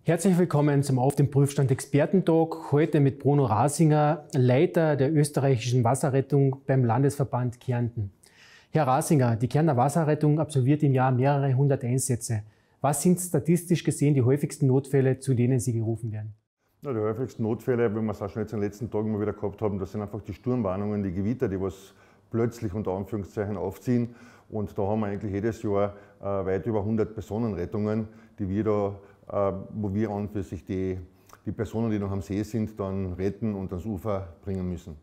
Herzlich willkommen zum Auf dem Prüfstand Expertentalk. Heute mit Bruno Rasinger, Leiter der österreichischen Wasserrettung beim Landesverband Kärnten. Herr Rasinger, die Kärntner Wasserrettung absolviert im Jahr mehrere hundert Einsätze. Was sind statistisch gesehen die häufigsten Notfälle, zu denen Sie gerufen werden? Ja, die häufigsten Notfälle, wie wir es auch schon jetzt in den letzten Tagen mal wieder gehabt haben, das sind einfach die Sturmwarnungen, die Gewitter, die was plötzlich unter Anführungszeichen aufziehen. Und da haben wir eigentlich jedes Jahr weit über 100 Personenrettungen, die wir da, wo wir an für sich die Personen, die noch am See sind, dann retten und ans Ufer bringen müssen.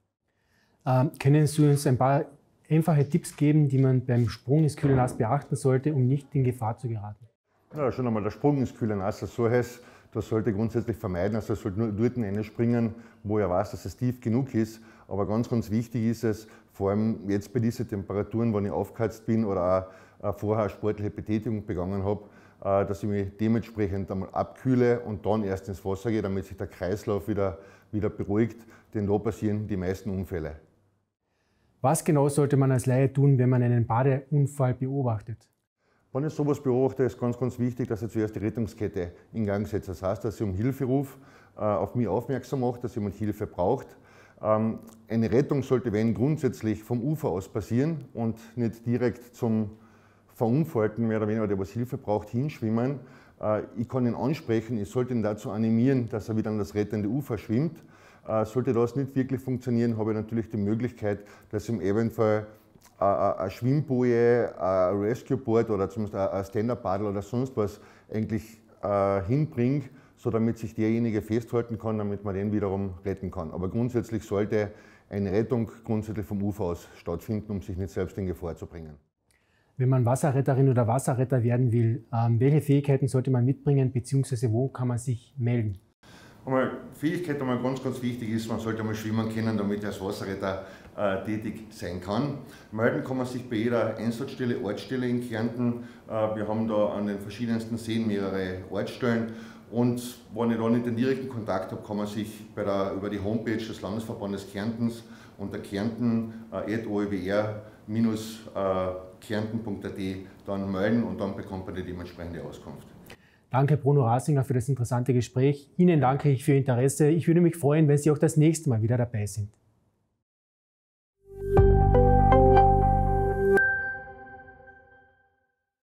Können Sie uns ein paar einfache Tipps geben, die man beim Sprung ins kühle Nass beachten sollte, um nicht in Gefahr zu geraten? Ja, schon einmal der Sprung ins kühle Nass, so heißt, das sollte grundsätzlich vermeiden. Also es sollte nur dort reinspringen, wo er weiß, dass es tief genug ist. Aber ganz, ganz wichtig ist es, vor allem jetzt bei diesen Temperaturen, wenn ich aufgeheizt bin oder auch vorher eine sportliche Betätigung begangen habe, dass ich mich dementsprechend einmal abkühle und dann erst ins Wasser gehe, damit sich der Kreislauf wieder beruhigt. Denn da passieren die meisten Unfälle. Was genau sollte man als Laie tun, wenn man einen Badeunfall beobachtet? Wenn ich sowas beobachte, ist ganz, ganz wichtig, dass ich zuerst die Rettungskette in Gang setze. Das heißt, dass ich um Hilfe rufe, auf mich aufmerksam mache, dass jemand Hilfe braucht. Eine Rettung sollte, wenn grundsätzlich vom Ufer aus passieren und nicht direkt zum Verunfallten, mehr oder weniger, der was Hilfe braucht, hinschwimmen. Ich kann ihn ansprechen, ich sollte ihn dazu animieren, dass er wieder an das rettende Ufer schwimmt. Sollte das nicht wirklich funktionieren, habe ich natürlich die Möglichkeit, dass ich ihm eventuell eine Schwimmboje, ein Rescue-Board oder zumindest ein Stand-Up-Paddle oder sonst was eigentlich hinbringe, so damit sich derjenige festhalten kann, damit man den wiederum retten kann. Aber grundsätzlich sollte eine Rettung grundsätzlich vom Ufer aus stattfinden, um sich nicht selbst in Gefahr zu bringen. Wenn man Wasserretterin oder Wasserretter werden will, welche Fähigkeiten sollte man mitbringen, beziehungsweise wo kann man sich melden? Fähigkeit einmal ganz, ganz wichtig ist, man sollte einmal schwimmen können, damit er als Wasserretter tätig sein kann. Melden kann man sich bei jeder Einsatzstelle, Ortsstelle in Kärnten. Wir haben da an den verschiedensten Seen mehrere Ortsstellen. Und wenn ich da nicht den direkten Kontakt habe, kann man sich über die Homepage des Landesverbandes Kärntens unter kärnten.orb-kärnten.at dann melden und dann bekommt man die dementsprechende Auskunft. Danke Bruno Rasinger für das interessante Gespräch. Ihnen danke ich für Ihr Interesse. Ich würde mich freuen, wenn Sie auch das nächste Mal wieder dabei sind.